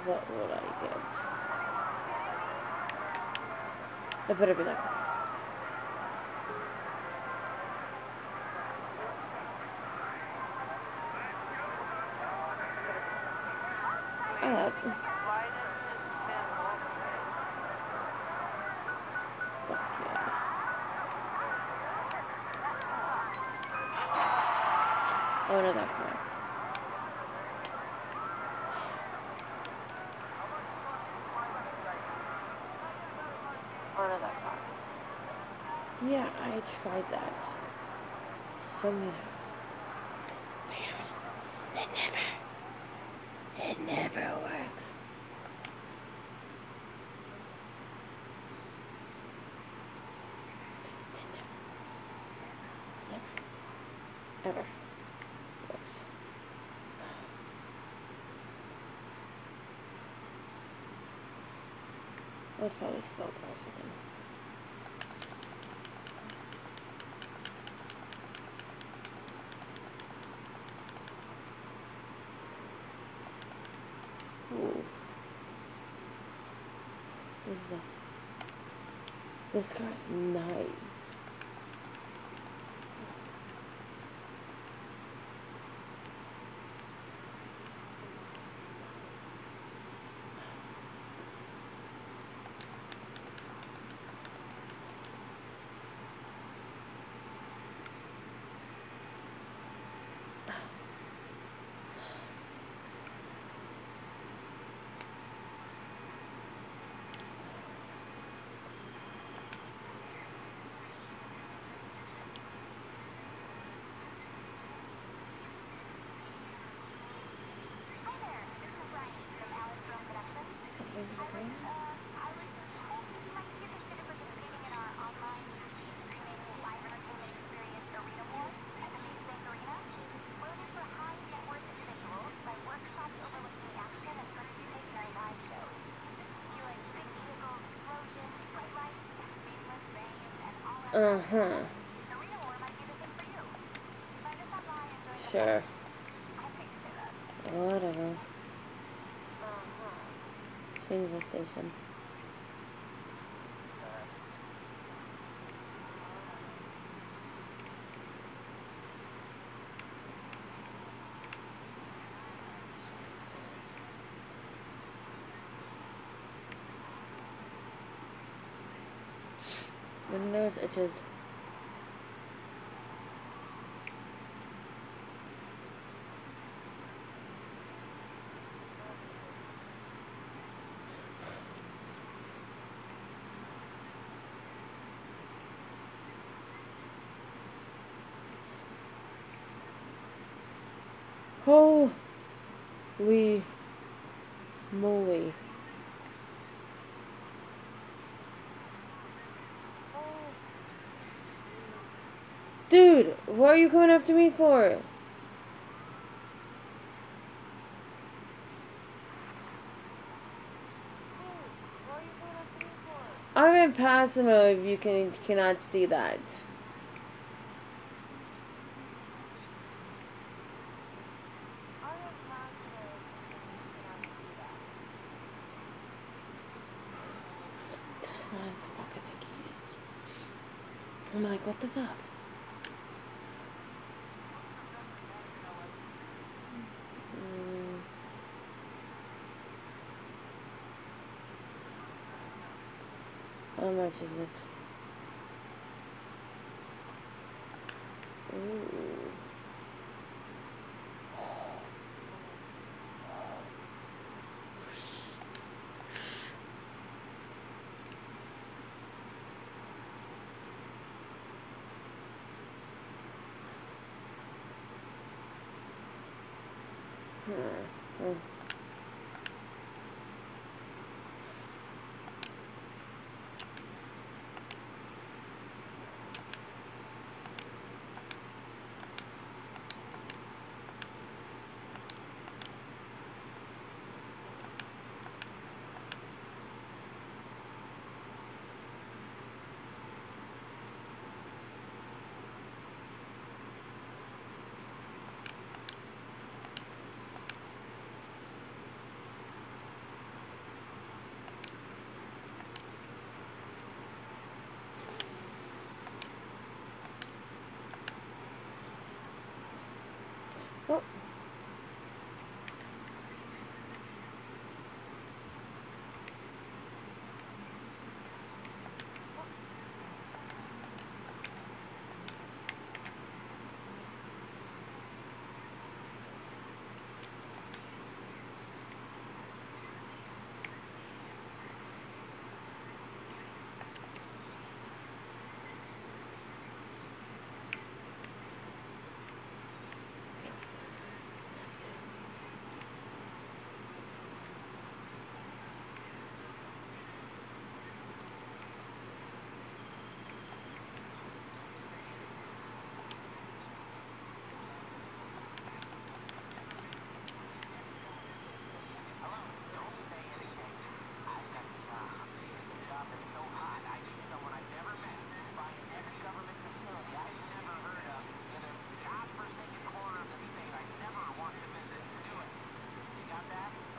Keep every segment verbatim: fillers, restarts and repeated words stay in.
What would I get? It better be that one. I like it. Fuck yeah. Oh, no, that car. Oh, no, that car. Yeah, I tried that. So many times. It never, it never works. It never works. Never. Ever works. I was probably sold or something. Ooh. What is that? This car is nice. Uh-huh. Sure. Whatever. Change the station. My nose itches. Holy moly. Dude, what are you coming after me for? I'm in passive mode if you can cannot see that. That's not the fuck I think he is. I'm like, what the fuck? Mm. How much is it? Ooh. Hmm. Hmm.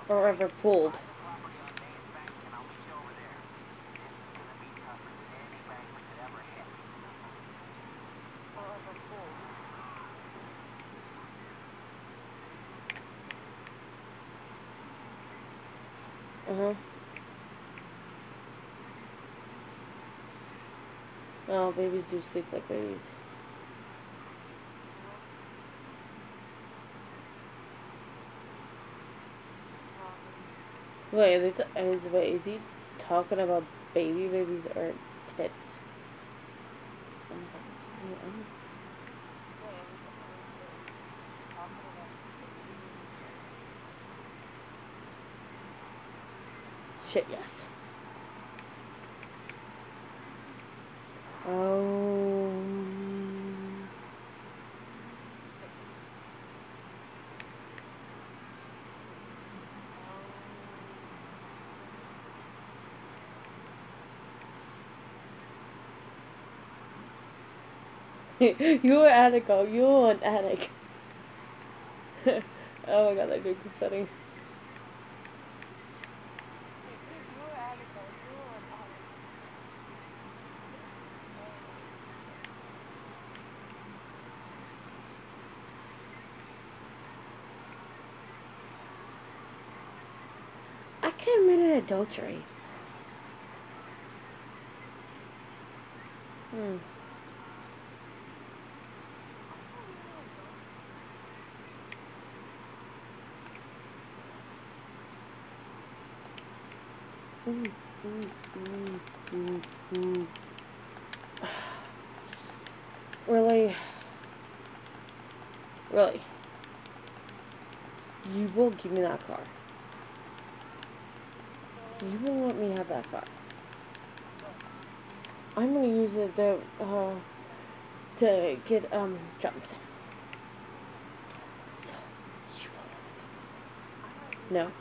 Or ever pulled. Uh-huh. Oh, babies do sleep like babies. Wait, is, is, wait, is he talking about baby babies or tits? Shit, yes. Oh. You were attic, oh, you were an attic. Oh my god, that good setting. I committed adultery. Hmm. Ooh, ooh, ooh, ooh, ooh. Really? Really? You will give me that car. You will let me have that car. I'm gonna use it to, uh, to get, um, jumps. So, you will let me. No.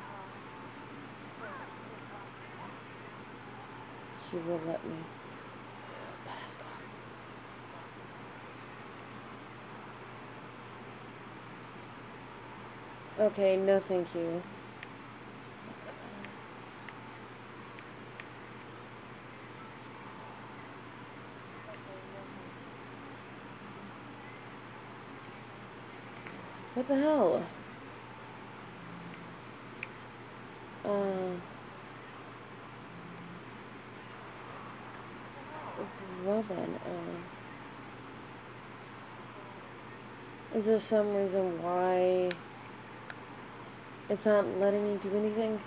You will let me. Badass car. Okay, no thank you. What the hell? Uh... Well then, uh... is there some reason why it's not letting me do anything?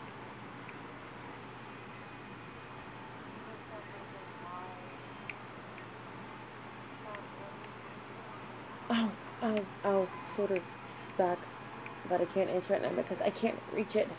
Ow, ow, ow, shoulder back. But I can't answer it now because I can't reach it.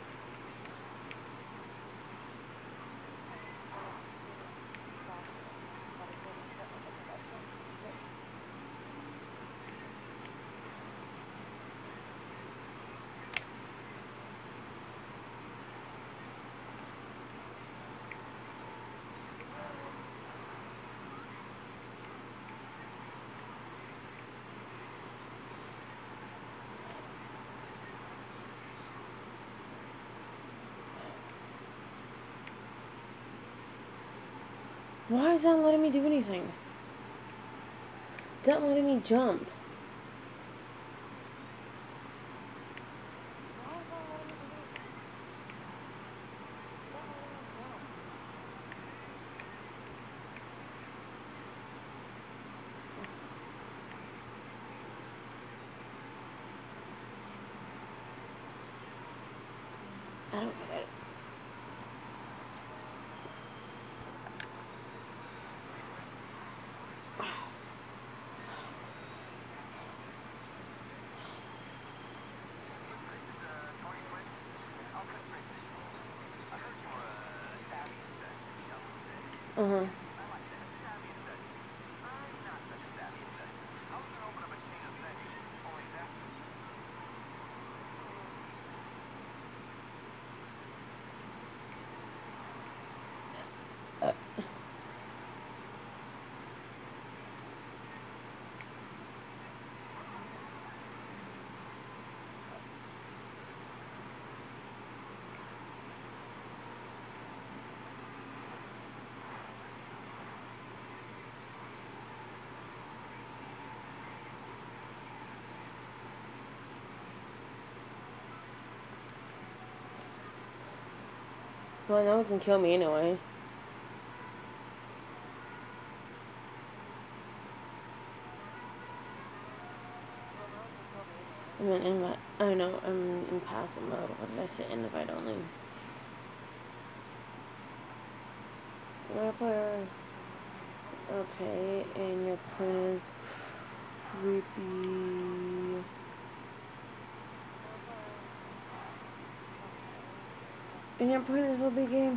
Why is that letting me do anything? It's not letting me jump. I don't get it. Uh-huh. Well, now it can kill me anyway. I'm in invite. I know, I'm in passive mode. What did I say? Invite only. Player. Okay, and your point is creepy. And your point is will be game.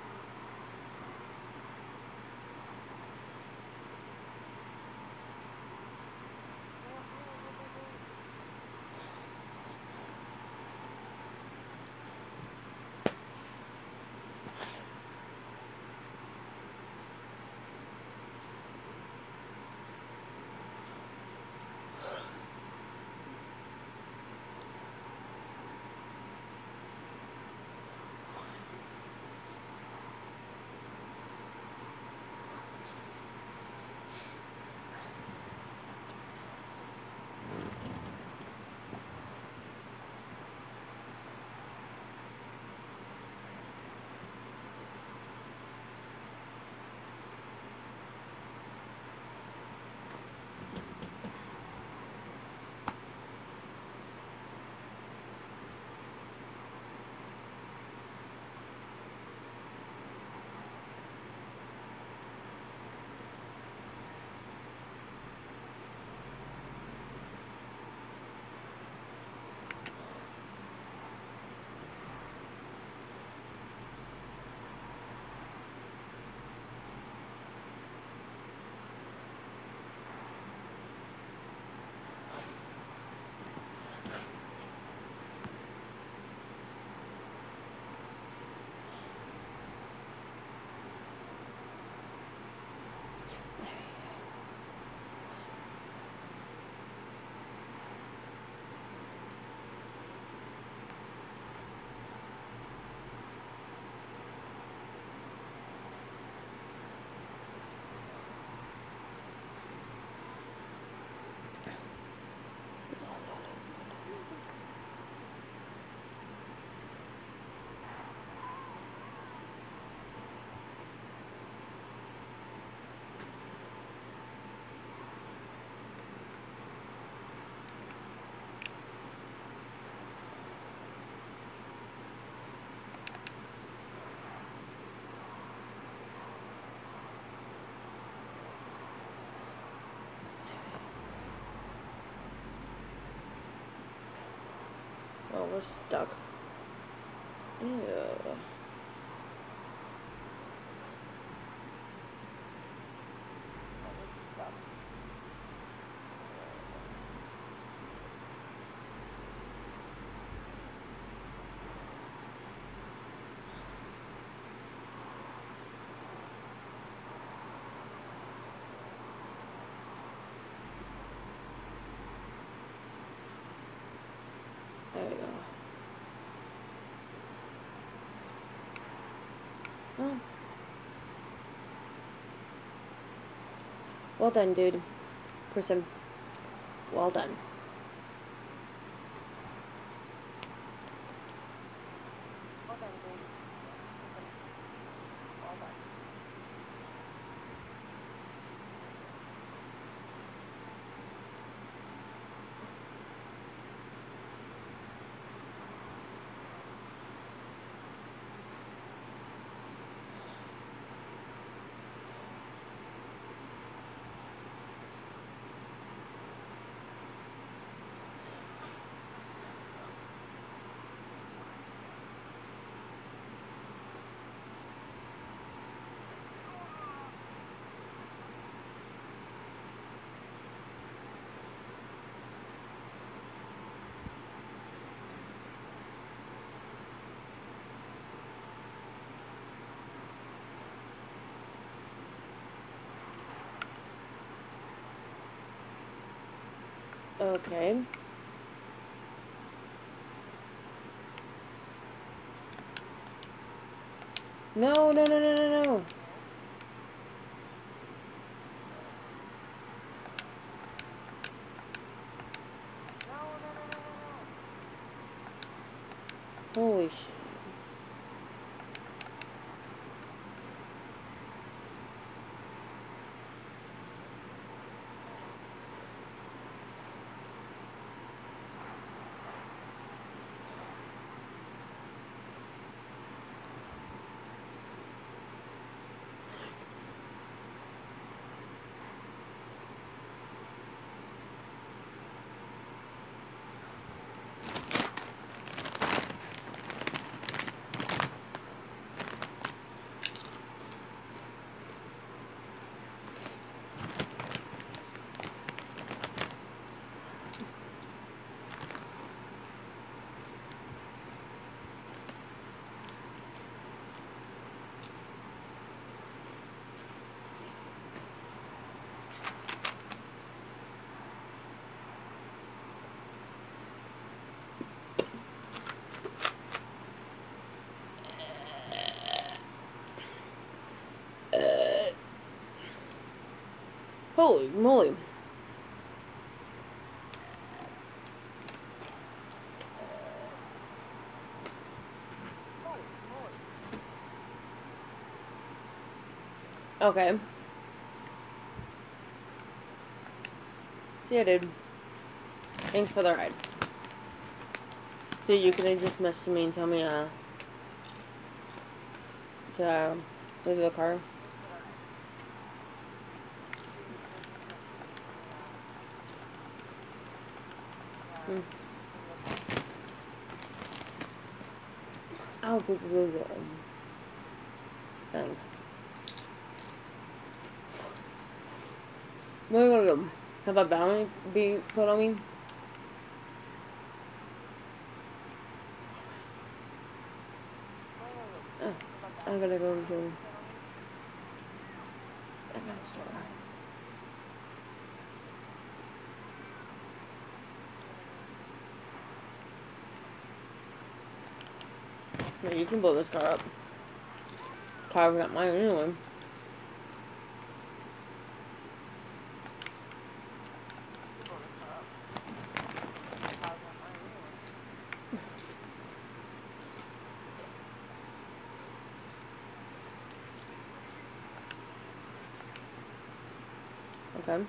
Oh, we're stuck. Ew. There we go. Oh. Well done, dude. Person. Well done. Well done, dude. Well done. Okay. No, no, no, no, no, no. Holy shit. Holy moly. Okay. See ya, dude. Thanks for the ride. Dude, you could have just messaged me and tell me, uh, to, uh, leave the car. Hmm. Oh, go, go, go, go. Dang. Where are we gonna go? Have a bounty be put on me? Oh, I gotta go to the gun store. No, you can blow this car up. Car's not mine anyway. Okay.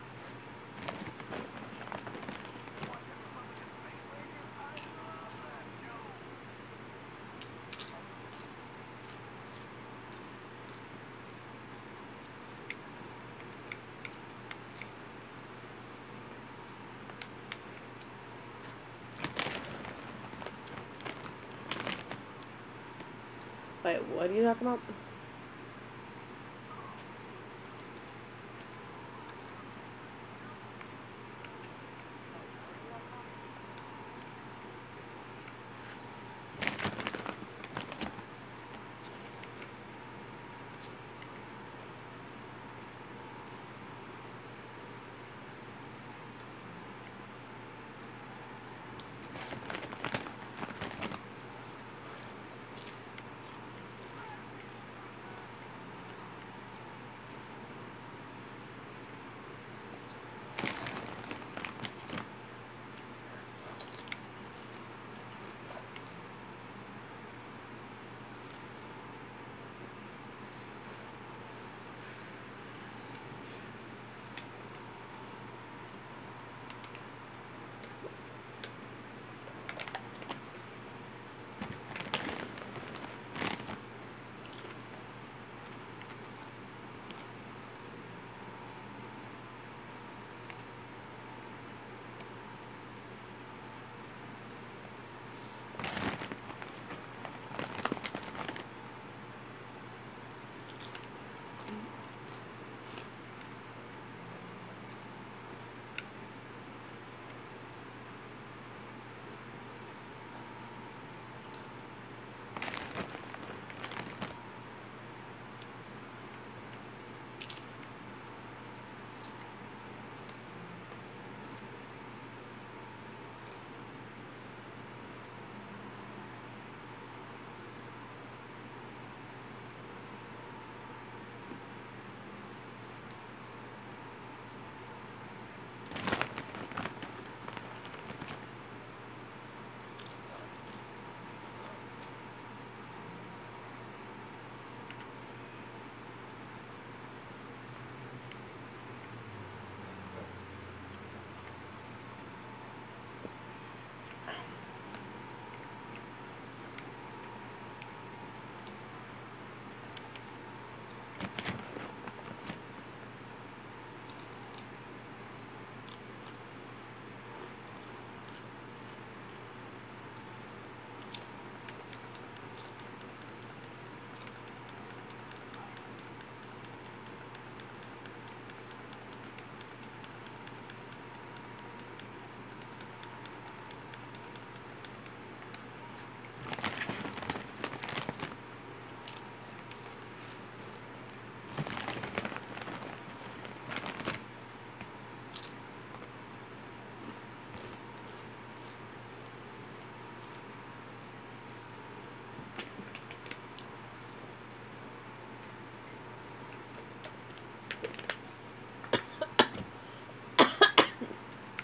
Wait, what are you talking about?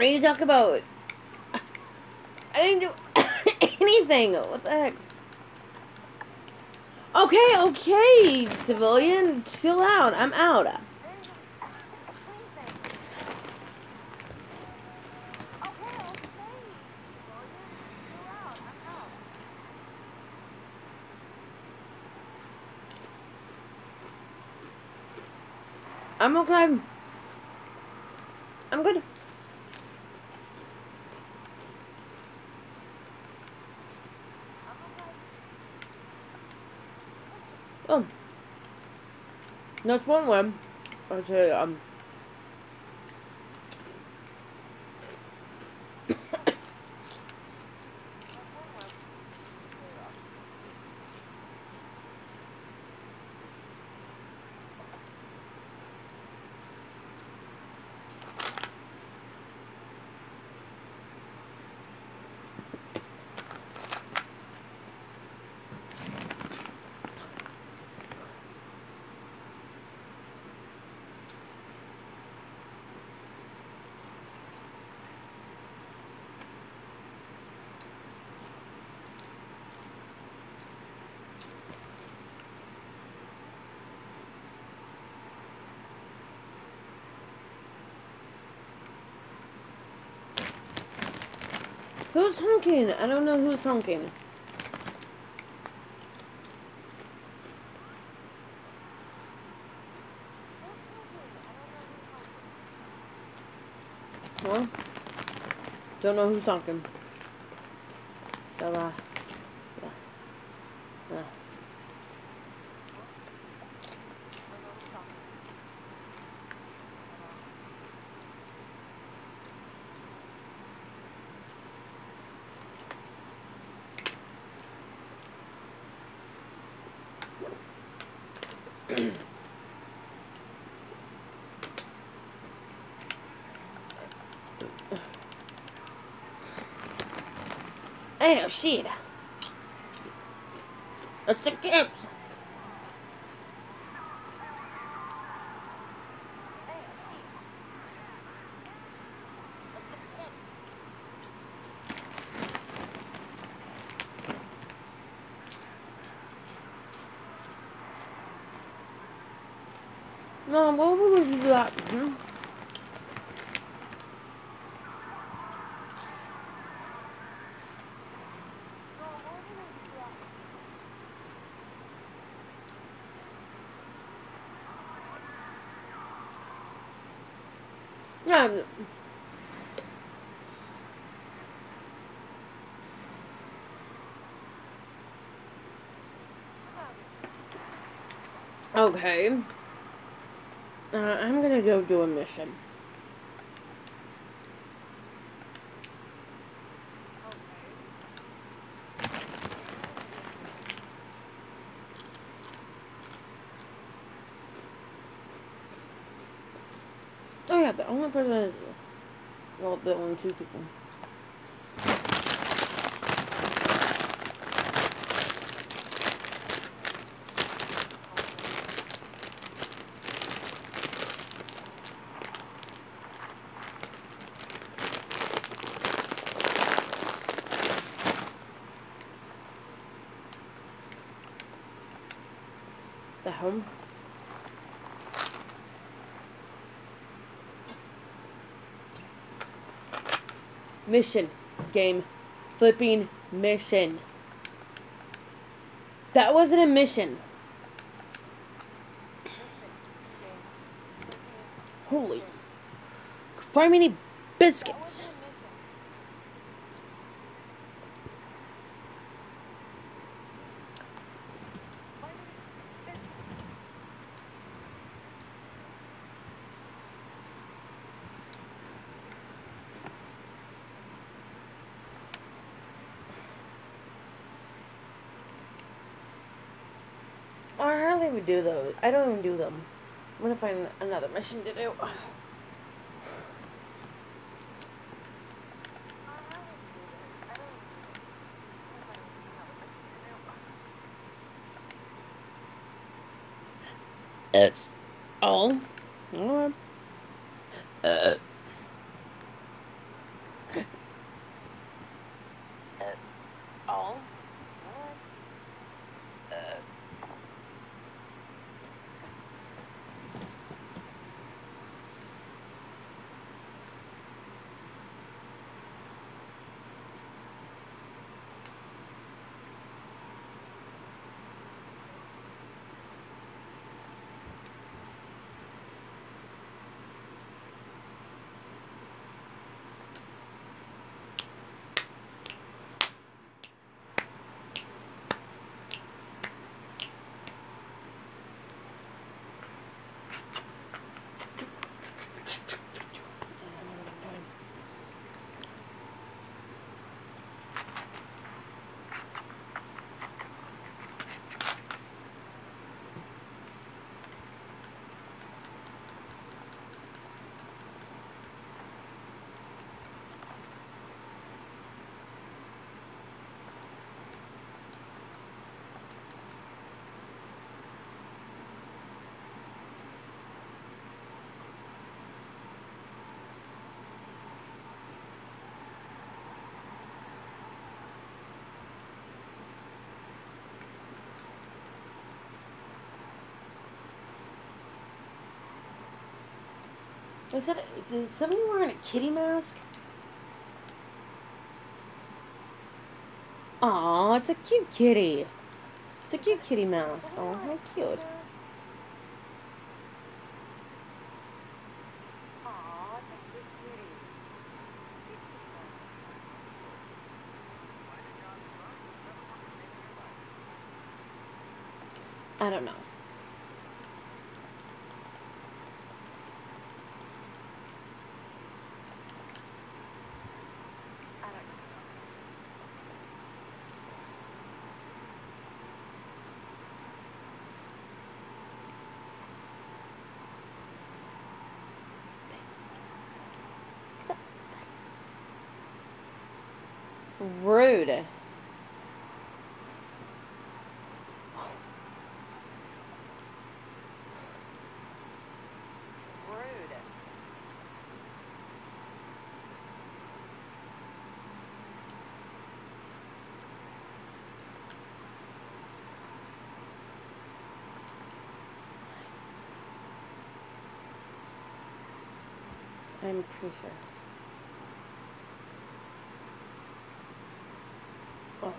Are you talking about? I didn't do anything. What the heck? Okay, okay, civilian, chill out. I'm out. I'm okay. I'm good. Oh, that's one way. I'll tell you, um, who's honking? I don't know who's honking. Well, don't know who's honking. So, uh, yeah. Yeah. Oh, shit. That's the kids. No, what would you do that? Hmm? Yeah. Okay. Uh, I'm gonna go do a mission. Oh yeah, the only person is, well, the only two people. The home. Mission. Game. Flipping mission. That wasn't a mission. Holy. Fry many biscuits. I hardly even do those. I don't even do them. I'm gonna find another mission to do. It's all. Alright. Uh. Was that? Is somebody wearing a kitty mask? Aw, it's a cute kitty. It's a cute kitty mask. Oh, how cute. I don't know. Rude. Rude. I'm pretty sure. Oh.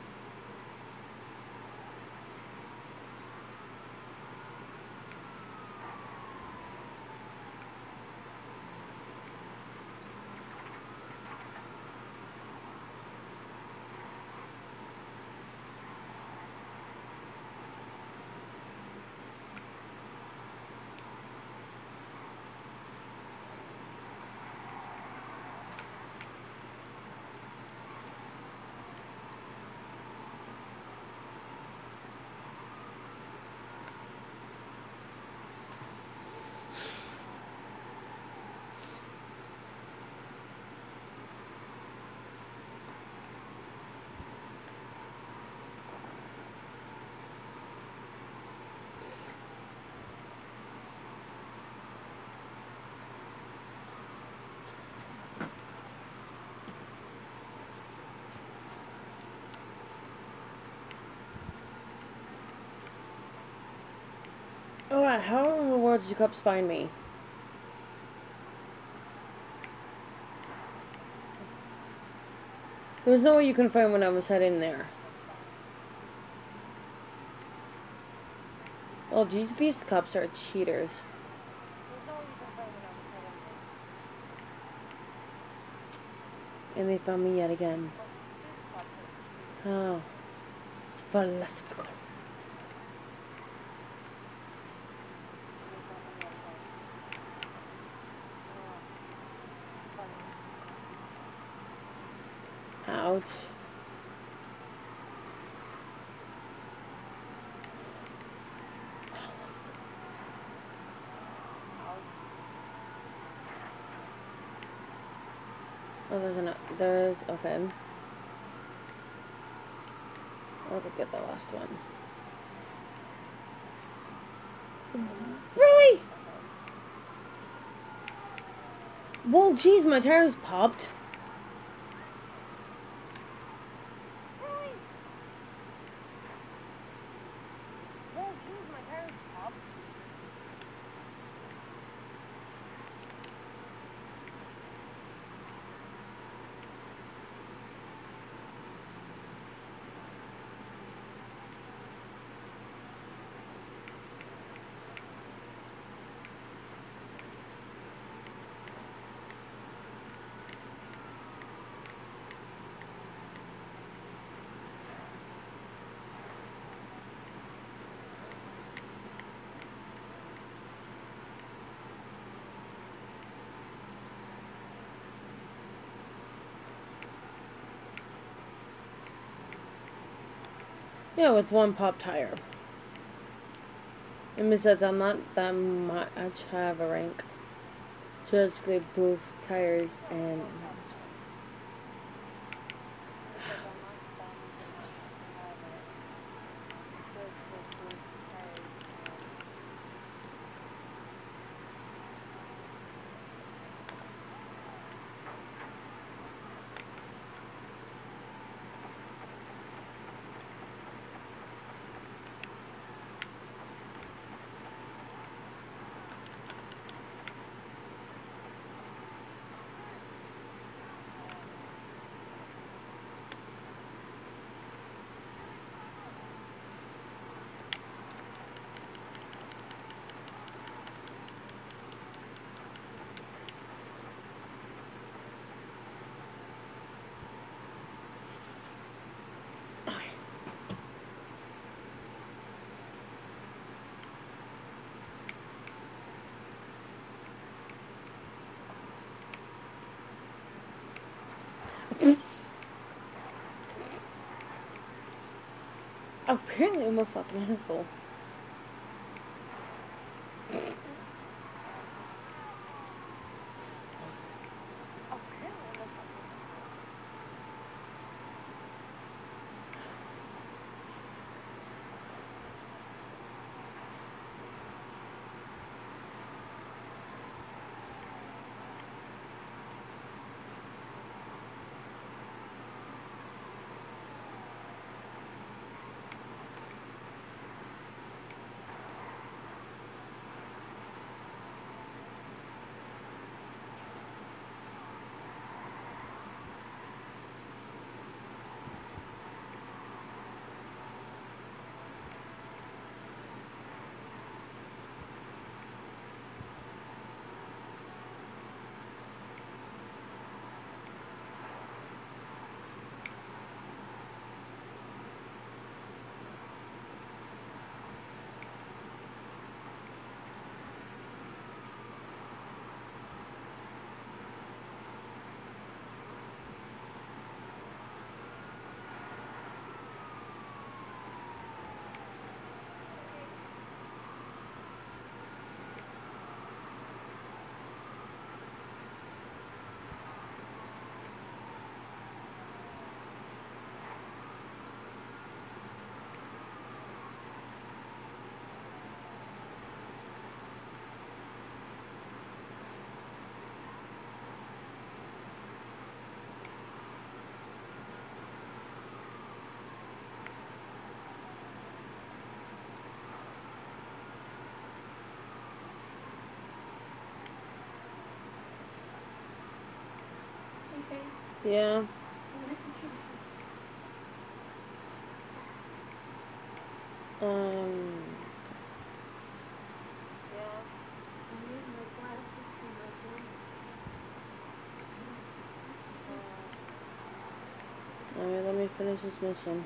Alright, how in the world did you cups find me? There was no way you can find when I was heading there. Oh, geez, these cups are cheaters. And they found me yet again. Oh, it's philosophical. Ouch. Oh, there's an, there's, okay. I'll go get the last one. Really? Well, geez, my tires popped. Yeah, with one pop tire. And besides, I'm not that much have a rank. Tragically, both tires and... Apparently I'm a fucking asshole. Yeah. Um. Alright, let me finish this mission.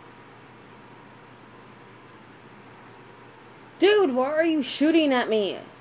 Dude, why are you shooting at me?